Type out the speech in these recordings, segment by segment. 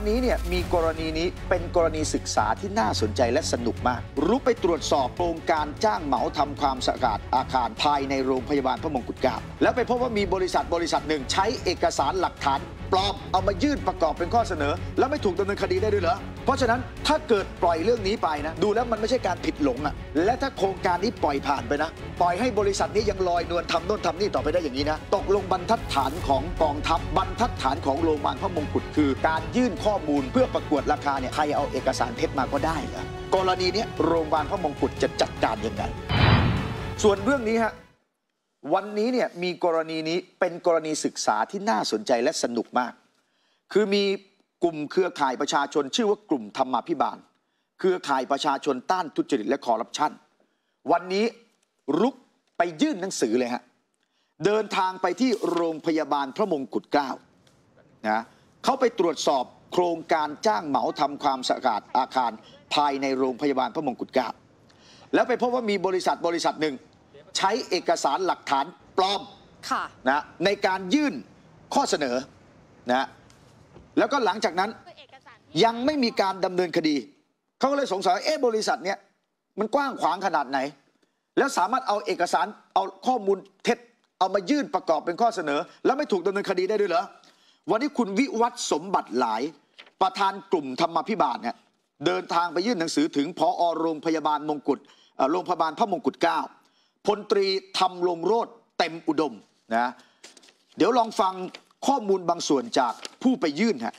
นี้เนี่ยมีกรณีนี้เป็นกรณีศึกษาที่น่าสนใจและสนุกมากรุกไปตรวจสอบโครงการจ้างเหมาทำความสะอาดอาคารภายในโรงพยาบาลพระมงกุฎเกล้าแล้วไปพบว่ามีบริษัทหนึ่งใช้เอกสารหลักฐานปลอมเอามายื่นประกอบเป็นข้อเสนอแล้วไม่ถูกดำเนินคดีได้ด้วยเหรอเพราะฉะนั้นถ้าเกิดปล่อยเรื่องนี้ไปนะดูแล้วมันไม่ใช่การผิดหลงอ่ะและถ้าโครงการนี้ปล่อยผ่านไปนะปล่อยให้บริษัทนี้ยังลอยนวลทำโน่นทำนี่ต่อไปได้อย่างนี้นะตกลงบรรทัดฐานของกองทัพบรรทัดฐานของโรงพยาบาลพระมงกุฎคือการยื่นข้อมูลเพื่อประกวดราคาเนี่ยใครเอาเอกสารเท็จมาก็ได้เหรอกรณีนี้โรงพยาบาลพระมงกุฎจะจัดการยังไงส่วนเรื่องนี้ฮะวันนี้เนี่ยมีกรณีนี้เป็นกรณีศึกษาที่น่าสนใจและสนุกมากคือมีกลุ่มเครือข่ายประชาชนชื่อว่ากลุ่มธรรมาภิบาลเครือข่ายประชาชนต้านทุจริตและคอร์รัปชันวันนี้รุกไปยื่นหนังสือเลยฮะเดินทางไปที่โรงพยาบาลพระมงกุฎเกล้านะเขาไปตรวจสอบโครงการจ้างเหมาทำความสะอาดอาคารภายในโรงพยาบาลพระมงกุฎเกล้าแล้วไปพบว่ามีบริษัทหนึ่งใช้เอกสารหลักฐานปลอมนะในการยื่นข้อเสนอนะแล้วก็หลังจากนั้นยังไม่มีการดำเนินคดีเขาก็เลยสงสัยว่าบริษัทเนี้ยมันกว้างขวางขนาดไหนแล้วสามารถเอาเอกสารเอาข้อมูลเท็จเอามายื่นประกอบเป็นข้อเสนอแล้วไม่ถูกดำเนินคดีได้ด้วยเหรอวันนี้คุณวิวัฒน์สมบัติหลายประธานกลุ่มธรรมาภิบาลเนี่ยเดินทางไปยื่นหนังสือถึงผอ.โรงพยาบาลมงกุฎโรงพยาบาลพระมงกุฎเกล้าพลตรีธรรมรงโรจน์เต็มอุดมนะเดี๋ยวลองฟังข้อมูลบางส่วนจากผู้ไปยื่นฮะ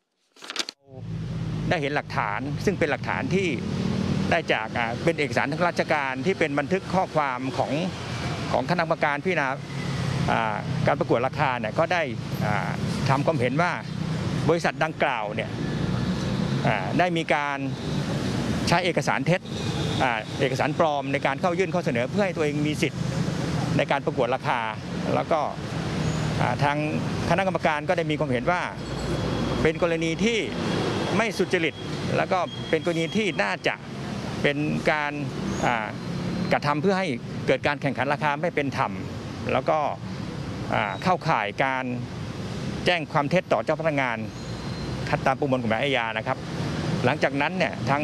ได้เห็นหลักฐานซึ่งเป็นหลักฐานที่ได้จากเป็นเอกสารทางราชการที่เป็นบันทึกข้อความของคณะกรรมการพิจารณาการประกวดราคาเนี่ยก็ได้ทำความเห็นว่าบริษัทดังกล่าวเนี่ยได้มีการใช้เอกสารเท็จเอกสารปลอมในการเข้ายื่นข้อเสนอเพื่อให้ตัวเองมีสิทธิ์ในการประกวดราคาแล้วก็ทางคณะกรรมการก็ได้มีความเห็นว่าเป็นกรณีที่ไม่สุจริตแล้วก็เป็นกรณีที่น่าจะเป็นการกระทำเพื่อให้เกิดการแข่งขันราคาไม่เป็นธรรมแล้วก็เข้าข่ายการแจ้งความเท็จต่อเจ้าพนักงานตามประมวลกฎหมายอาญานะครับหลังจากนั้นเนี่ยทาง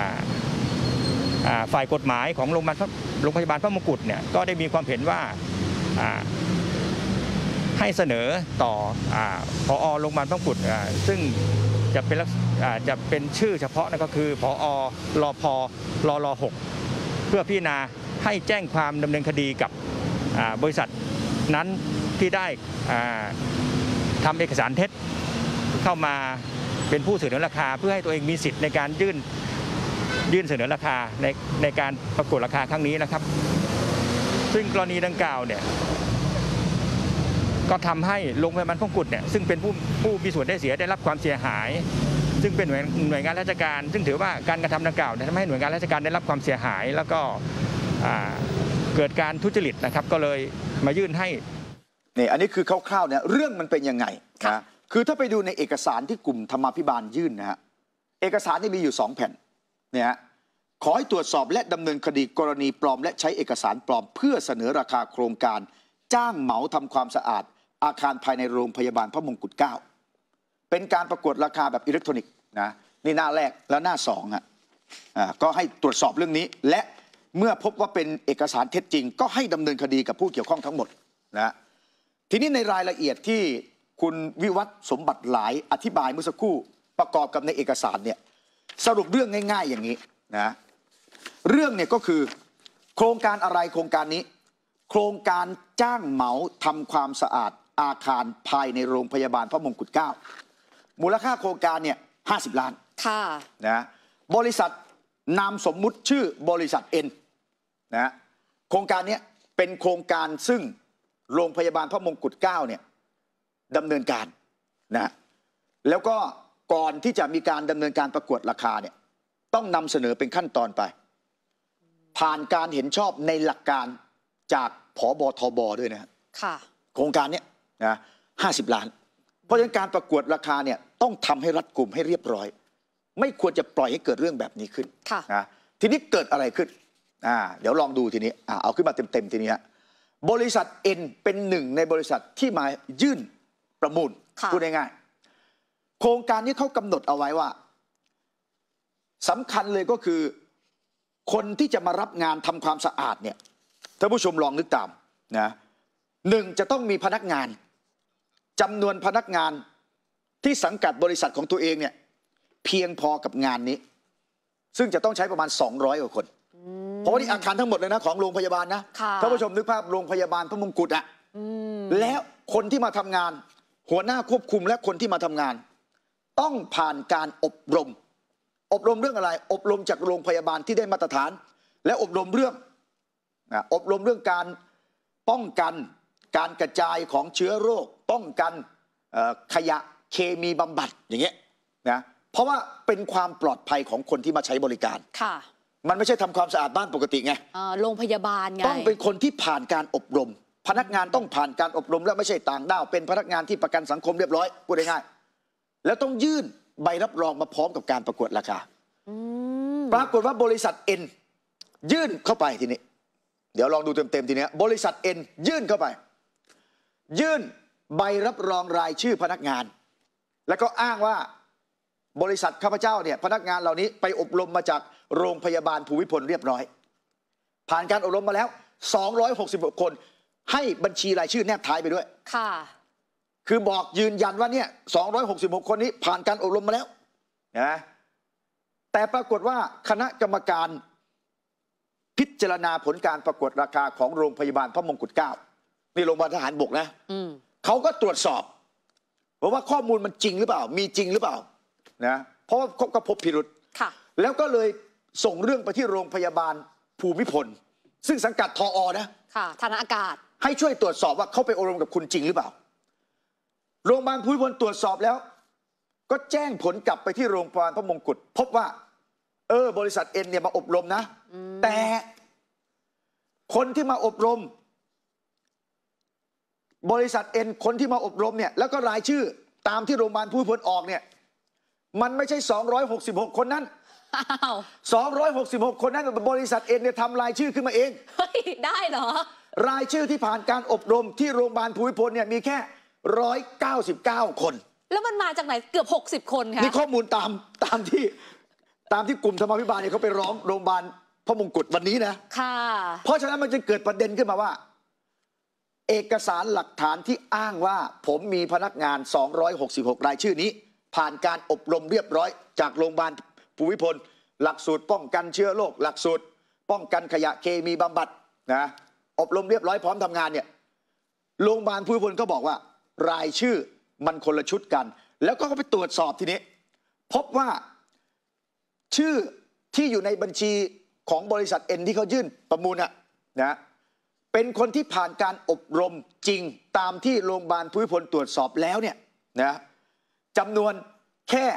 ฝ่ายกฎหมายของโรงพยาบาลพระมงกุฎเนี่ยก็ได้มีความเห็นว่าให้เสนอต่อผอ.โรงพยาบาลพระมงกุฎซึ่งจะเป็นชื่อเฉพาะนั่นก็คือผอ.รพ.รล6เพื่อพิจารณาให้แจ้งความดำเนินคดีกับบริษัทนั้นที่ได้ทำเอกสารเท็จเข้ามาเป็นผู้เสนอราคาเพื่อให้ตัวเองมีสิทธิ์ในการยื่นเสนอราคาในการประกวดราคาครั้งนี้นะครับซึ่งกรณีดังกล่าวเนี่ยก็ทำให้โรงพยาบาลพระมงกุฎเนี่ยซึ่งเป็นผู้มีส่วนได้เสียได้รับความเสียหายซึ่งเป็นหน่วยงานราชการซึ่งถือว่าการกระทำดังกล่าวทำให้หน่วยงานราชการได้รับความเสียหายแล้วก็เกิดการทุจริตนะครับก็เลยมายื่นให้นี่อันนี้คือคร่าวๆเนี่ยเรื่องมันเป็นยังไงนะคือถ้าไปดูในเอกสารที่กลุ่มธรรมาภิบาลยื่นนะฮะเอกสารนี่มีอยู่2 แผ่นเนี่ยขอให้ตรวจสอบและดำเนินคดีกรณีปลอมและใช้เอกสารปลอมเพื่อเสนอราคาโครงการจ้างเหมาทำความสะอาดอาคารภายในโรงพยาบาลพระมงกุฎเกล้าเป็นการประกวดราคาแบบอิเล็กทรอนิกส์นะนี่หน้าแรกแล้วหน้า2ก็ให้ตรวจสอบเรื่องนี้และเมื่อพบว่าเป็นเอกสารเท็จจริงก็ให้ดำเนินคดีกับผู้เกี่ยวข้องทั้งหมดนะทีนี้ในรายละเอียดที่คุณวิวัฒน์สมบัติหลายอธิบายเมื่อสักครู่ประกอบกับในเอกสารเนี่ยสรุปเรื่องง่ายๆอย่างนี้นะเรื่องเนี่ยก็คือโครงการอะไรโครงการนี้โครงการจ้างเหมาทำความสะอาดอาคารภายในโรงพยาบาลพระมงกุฎเกล้ามูลค่าโครงการเนี่ย50 ล้านค่ะนะบริษัทนามสมมุติชื่อบริษัทเอ็นนะโครงการนี้เป็นโครงการซึ่งโรงพยาบาลพระมงกุฎเกล้าเนี่ยดำเนินการนะแล้วก็ก่อนที่จะมีการดำเนินการประกวดราคาเนี่ยต้องนำเสนอเป็นขั้นตอนไปผ่านการเห็นชอบในหลักการจากผบ.ทบ.ด้วยนะค่ะโครงการนี้นะ50 ล้านเพราะฉะนั้นการประกวดราคาเนี่ยต้องทำให้รัดกุมให้เรียบร้อยไม่ควรจะปล่อยให้เกิดเรื่องแบบนี้ขึ้นนะทีนี้เกิดอะไรขึ้นเดี๋ยวลองดูทีนี้เอาขึ้นมาเต็มทีนี้บริษัทเอ็นเป็นหนึ่งในบริษัทที่มายื่นประมูลพูดง่ายโครงการนี้เขากำหนดเอาไว้ว่าสำคัญเลยก็คือคนที่จะมารับงานทำความสะอาดเนี่ยท่านผู้ชมลองนึกตามนะหนึ่งจะต้องมีพนักงานจำนวนพนักงานที่สังกัดบริษัทของตัวเองเนี่ยเพียงพอกับงานนี้ซึ่งจะต้องใช้ประมาณ200 กว่าคนเพราะว่านี่อาคารทั้งหมดเลยนะของโรงพยาบาลนะท่านผู้ชมนึกภาพโรงพยาบาลพระมงกุฎอะแล้วคนที่มาทำงานหัวหน้าควบคุมและคนที่มาทำงานต้องผ่านการอบรมเรื่องอะไรอบรมจากโรงพยาบาลที่ได้มาตรฐานและอบรมเรื่องการป้องกันการกระจายของเชื้อโรคป้องกันขยะเคมีบำบัดอย่างเงี้ยนะเพราะว่าเป็นความปลอดภัยของคนที่มาใช้บริการค่ะมันไม่ใช่ทำความสะอาดบ้านปกติไงโรงพยาบาลไงต้องเป็นคนที่ผ่านการอบรมพนักงานต้องผ่านการอบรมและไม่ใช่ต่างด้าวเป็นพนักงานที่ประกันสังคมเรียบร้อยพูดง่ายๆแล้วต้องยื่นใบรับรองมาพร้อมกับการประกวดราคาปรากฏว่าบริษัทเอ็นยื่นเข้าไปทีนี้เดี๋ยวลองดูเต็มๆทีนี้บริษัทเอ็นยื่นเข้าไปยื่นใบรับรองรายชื่อพนักงานแล้วก็อ้างว่าบริษัทข้าพเจ้าเนี่ยพนักงานเหล่านี้ไปอบรมมาจากโรงพยาบาลภูมิพลเรียบร้อยผ่านการอบรมมาแล้ว266 คนให้บัญชีรายชื่อแนบท้ายไปด้วยค่ะคือบอกยืนยันว่าเนี่ย266 คนนี้ผ่านการอบรมมาแล้วนะแต่ปรากฏว่าคณะกรรมการพิจารณาผลการประกวดราคาของโรงพยาบาลพระมงกุฎเกล้านี่โรงพยาบาลทหารบกนะเขาก็ตรวจสอบว่าข้อมูลมันจริงหรือเปล่ามีจริงหรือเปล่านะเพราะว่าก็พบพิรุธแล้วก็เลยส่งเรื่องไปที่โรงพยาบาลภูมิพลซึ่งสังกัดทอนะค่ะฐานอากาศให้ช่วยตรวจสอบว่าเขาไปอบรมกับคุณจริงหรือเปล่าโรงพยาบาลภูมิพลตรวจสอบแล้วก็แจ้งผลกลับไปที่โรงพยาบาลพระมงกุฎพบว่าบริษัทเอ็นเนี่ยมาอบรมนะแต่คนที่มาอบรมบริษัทเอ็นคนที่มาอบรมเนี่ยแล้วก็รายชื่อตามที่โรงพยาบาลภูมิพลออกเนี่ยมันไม่ใช่266 คนนั้น266 คนนั้นบริษัทเอ็นเนี่ยทำรายชื่อขึ้นมาเองเฮ้ยได้เหรอรายชื่อที่ผ่านการอบรมที่โรงพยาบาลภูมิพลเนี่ยมีแค่199 คนแล้วมันมาจากไหนเกือบ60 คนค่ะนี่ข้อมูลตามที่กลุ่มธรรมาภิบาลเนี่ยเขาไปร้องโรงพยาบาลพระมงกุฎวันนี้นะค่ะเพราะฉะนั้นมันจะเกิดประเด็นขึ้นมาว่าเอกสารหลักฐานที่อ้างว่าผมมีพนักงาน266 รายชื่อนี้ผ่านการอบรมเรียบร้อยจากโรงพยาบาลภูมิพลหลักสูตรป้องกันเชื้อโรคหลักสูตรป้องกันขยะเคมีบำบัดนะอบรมเรียบร้อยพร้อมทำงานเนี่ยโรงพยาบาลภูมิพลก็บอกว่ารายชื่อมันคนละชุดกันแล้วก็ไปตรวจสอบทีนี้พบว่าชื่อที่อยู่ในบัญชีของบริษัทเอ็นที่เขายื่นประมูลนะเป็นคนที่ผ่านการอบรมจริงตามที่โรงพยาบาลภูมิพลตรวจสอบแล้วเนี่ยนะจำนวนแค่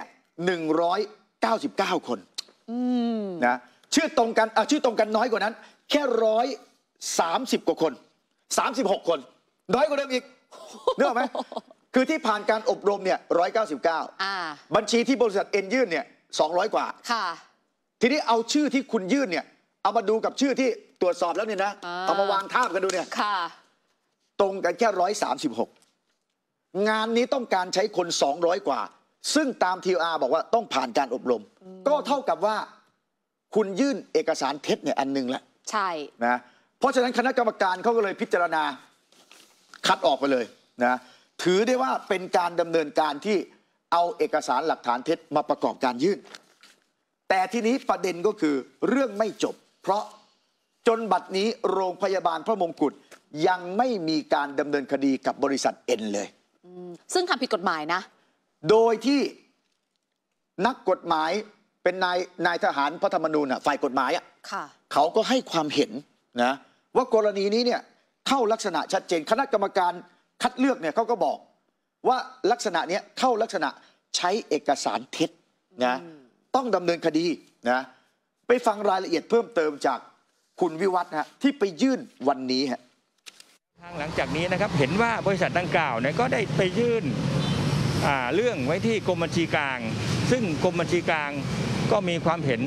199 คนนะชื่อตรงกันน้อยกว่านั้นแค่130 กว่าคน36 คนน้อยกว่าเดิมอีกนึกออกไหมคือที่ผ่านการอบรมเนี่ย199บัญชีที่บริษัทเอ็นยื่นเนี่ย200 กว่าค่ะทีนี้เอาชื่อที่คุณยื่นเนี่ยเอามาดูกับชื่อที่ตรวจสอบแล้วเนี่ยนะเอามาวางทาบกันดูเนี่ยค่ะตรงกันแค่136งานนี้ต้องการใช้คน200 กว่าซึ่งตาม TR บอกว่าต้องผ่านการอบรมก็เท่ากับว่าคุณยื่นเอกสารเท็จเนี่ยอันนึงแล้วใช่นะเพราะฉะนั้นคณะกรรมการเขาก็เลยพิจารณาคัดออกไปเลยนะถือได้ว่าเป็นการดำเนินการที่เอาเอกสารหลักฐานเท็จมาประกอบการยื่นแต่ทีนี้ประเด็นก็คือเรื่องไม่จบเพราะจนบัดนี้โรงพยาบาลพระมงกุฎยังไม่มีการดำเนินคดีกับบริษัทเอ็นเลยซึ่งทำผิดกฎหมายนะโดยที่นักกฎหมายเป็นนายทหารพระธรรมนูญฝ่ายกฎหมายเขาก็ให้ความเห็นนะว่ากรณีนี้เนี่ยเข้าลักษณะชัดเจนคณะกรรมการคัดเลือกเนี่ยเขาก็บอกว่าลักษณะนี้เข้าลักษณะใช้เอกสารเท็จนะต้องดำเนินคดีนะไปฟังรายละเอียดเพิ่มเติมจากคุณวิวัฒน์ที่ไปยื่นวันนี้ทางหลังจากนี้นะครับเห็นว่าบริษัทดังกล่าวเนี่ยก็ได้ไปยื่นเรื่องไว้ที่กรมบัญชีกลางซึ่งกรมบัญชีกลางก็มีความเห็น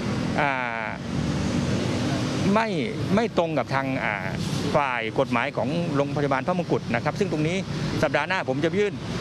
ไม่ตรงกับทางฝ่ายกฎหมายของโรงพยาบาลพระมงกุฎนะครับซึ่งตรงนี้สัปดาห์หน้าผมจะยื่น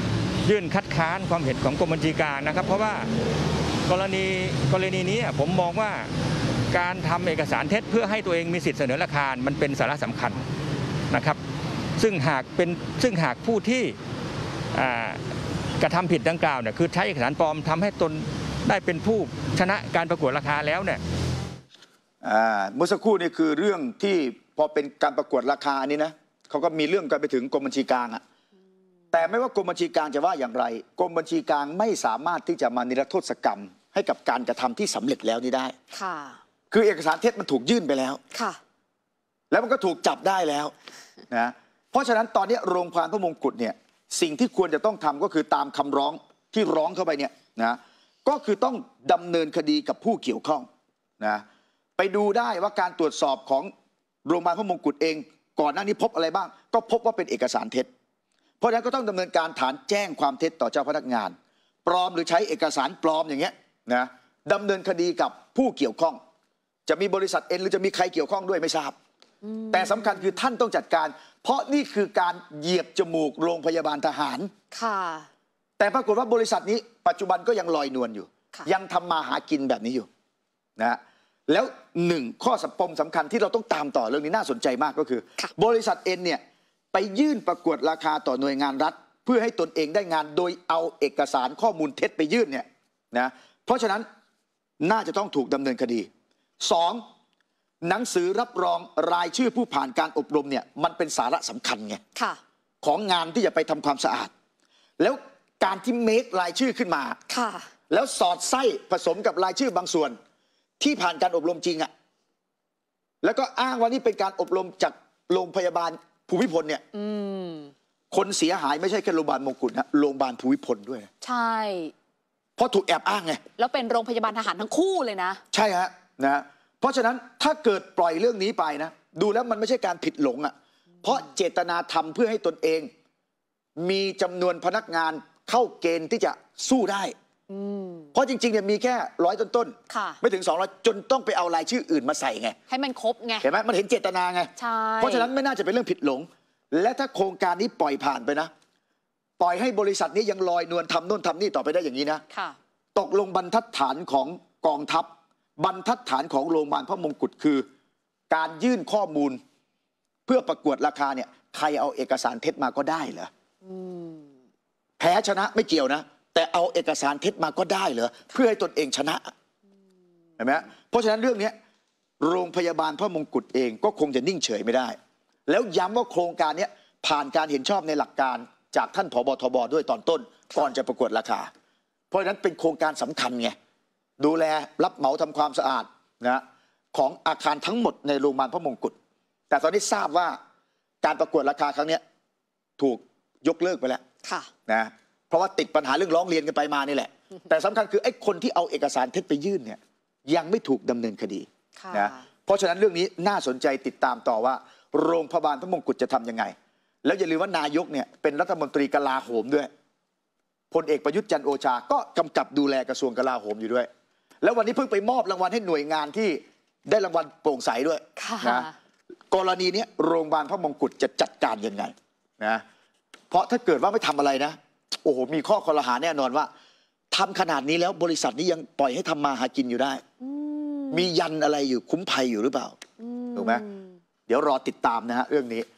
ยื่นคัดค้านความเห็นของกรมบัญชีกลางนะครับเพราะว่ากรณีนี้ผมมองว่าการทำเอกสารเท็จเพื่อให้ตัวเองมีสิทธิ์เสนอราคามันเป็นสาระสำคัญนะครับซึ่งหากผู้ที่กระทำผิดดังกล่าวเนี่ยคือใช้เอกสารปลอมทำให้ตนได้เป็นผู้ชนะการประกวดราคาแล้วเนี่ยเมื่อสักครู่นี่คือเรื่องที่พอเป็นการประกวดราคานี่นะเขาก็มีเรื่องกันไปถึงกรมบัญชีกลางแต่ไม่ว่ากรมบัญชีกลางจะว่าอย่างไรกรมบัญชีกลางไม่สามารถที่จะมานิรโทษกรรมให้กับการกระทำที่สำเร็จแล้วนี้ได้ค่ะคือเอกสารเท็จมันถูกยื่นไปแล้วค่ะแล้วมันก็ถูกจับได้แล้วนะเพราะฉะนั้นตอนนี้โรงพยาบาลพระมงกุฎเนี่ยสิ่งที่ควรจะต้องทำก็คือตามคำร้องที่ร้องเข้าไปเนี่ยนะก็คือต้องดำเนินคดีกับผู้เกี่ยวข้องนะไปดูได้ว่าการตรวจสอบของโรงพยาบาลพระมงกุฎเองก่อนหน้านี้พบอะไรบ้างก็พบว่าเป็นเอกสารเท็จเพราะฉะนั้นก็ต้องดำเนินการฐานแจ้งความเท็จต่อเจ้าพนักงานปลอมหรือใช้เอกสารปลอมอย่างเงี้ยนะดำเนินคดีกับผู้เกี่ยวข้องจะมีบริษัทเอ็นหรือจะมีใครเกี่ยวข้องด้วยไม่ทราบแต่สำคัญคือท่านต้องจัดการเพราะนี่คือการเหยียบจมูกโรงพยาบาลทหารค่ะแต่ปรากฏว่าบริษัทนี้ปัจจุบันก็ยังลอยนวลอยู่ยังทำมาหากินแบบนี้อยู่นะแล้วหนึ่งข้อปมสำคัญที่เราต้องตามต่อเรื่องนี้น่าสนใจมากก็คือบริษัทเอ็นเนี่ยไปยื่นประกวดราคาต่อหน่วยงานรัฐเพื่อให้ตนเองได้งานโดยเอาเอกสารข้อมูลเท็จไปยื่นเนี่ยนะเพราะฉะนั้นน่าจะต้องถูกดำเนินคดี2หนังสือรับรองรายชื่อผู้ผ่านการอบรมเนี่ยมันเป็นสาระสำคัญไงของงานที่จะไปทำความสะอาดแล้วการที่เมครายชื่อขึ้นมาแล้วสอดไส้ผสมกับรายชื่อบางส่วนที่ผ่านการอบรมจริงแล้วก็อ้างว่านี่เป็นการอบรมจากโรงพยาบาลภูมิพลเนี่ยคนเสียหายไม่ใช่แค่โรงพยาบาลมงกุฎนะโรงพยาบาลภูมิพลด้วยใช่เพราะถูกแอบอ้างไงแล้วเป็นโรงพยาบาลทหารทั้งคู่เลยนะใช่ฮะนะเพราะฉะนั้นถ้าเกิดปล่อยเรื่องนี้ไปนะดูแล้วมันไม่ใช่การผิดหลงเพราะเจตนาทำเพื่อให้ตนเองมีจำนวนพนักงานเข้าเกณฑ์ที่จะสู้ได้เพราะจริงๆเนี่ยมีแค่100ต้นไม่ถึง200จนต้องไปเอารายชื่ออื่นมาใส่ไงให้มันครบไงเห็นไหมมันเห็นเจตนาไงเพราะฉะนั้นไม่น่าจะเป็นเรื่องผิดหลงและถ้าโครงการนี้ปล่อยผ่านไปนะปล่อยให้บริษัทนี้ยังลอยนวลทำโน่นทำนี่ต่อไปได้อย่างนี้นะตกลงบรรทัดฐานของกองทัพบรรทัดฐานของโรงพยาบาลพระมงกุฎคือการยื่นข้อมูลเพื่อประกวดราคาเนี่ยใครเอาเอกสารเท็จมาก็ได้เหรอแพ้ชนะไม่เกี่ยวนะแต่เอาเอกสารเท็จมาก็ได้เหรอเพื่อให้ตนเองชนะเห็นไหมเพราะฉะนั้นเรื่องนี้โรงพยาบาลพระมงกุฎเองก็คงจะนิ่งเฉยไม่ได้แล้วย้ำว่าโครงการนี้ผ่านการเห็นชอบในหลักการจากท่านผบ.ทบ.ด้วยตอนต้นก่อนจะประกวดราคาเพราะฉะนั้นเป็นโครงการสำคัญไงดูแลรับเหมาทำความสะอาดนะของอาคารทั้งหมดในโรงพยาบาลพระมงกุฎแต่ตอนนี้ทราบว่าการประกวดราคาครั้งนี้ถูกยกเลิกไปแล้วนะเพราะว่าติดปัญหาเรื่องร้องเรียนกันไปมานี่แหละแต่สำคัญคือไอ้คนที่เอาเอกสารเท็จไปยื่นเนี่ยยังไม่ถูกดำเนินคดีนะเพราะฉะนั้นเรื่องนี้น่าสนใจติดตามต่อว่าโรงพยาบาลพระมงกุฎจะทำยังไงแล้วอย่าลืมว่านายกเนี่ยเป็นรัฐมนตรีกลาโหมด้วยพลเอกประยุทธ์จันทร์โอชาก็กำกับดูแลกระทรวงกลาโหมอยู่ด้วยแล้ววันนี้เพิ่งไปมอบรางวัลให้หน่วยงานที่ได้รางวัลโปร่งใสด้วยนะกรณีนี้โรงพยาบาลพระมงกุฎจะจัดการยังไงนะเพราะถ้าเกิดว่าไม่ทำอะไรนะโอ้โหมีข้อคอรหาแน่นอนว่าทำขนาดนี้แล้วบริษัทนี้ยังปล่อยให้ทำมาหากินอยู่ได้มียันอะไรอยู่คุ้มภัยอยู่หรือเปล่าถูกไหมเดี๋ยวรอติดตามนะฮะเรื่องนี้